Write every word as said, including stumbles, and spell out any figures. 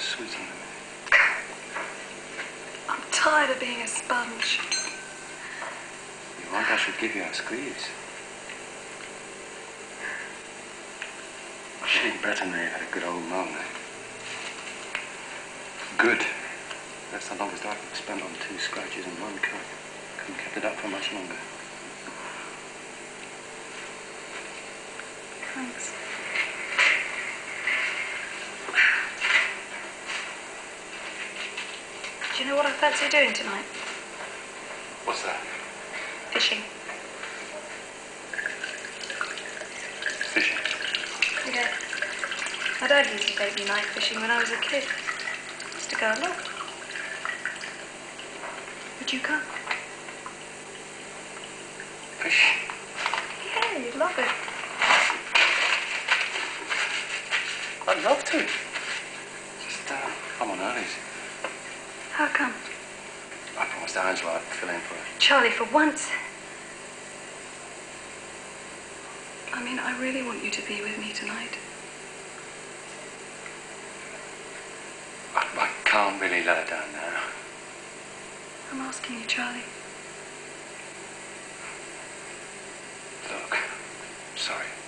sweetener. I'm tired of being a sponge. You want I should give you a squeeze? She'd better know you've had a good old mum, eh? Good. That's the longest I've spent on two scratches and one cut. Couldn't have kept it up for much longer. Thanks. Do you know what I fancy doing tonight? What's that? Fishing. Fishing? Yeah. My dad used to take me night fishing when I was a kid. Used to go a lot. Would you come? Fish? Yeah, you'd love it. I'd love to. Just, uh, I'm on earlies. How come? I promised Angela I'd fill in for her. Charlie, for once. I mean, I really want you to be with me tonight. I, I can't really let her down now. I'm asking you, Charlie. Look, sorry.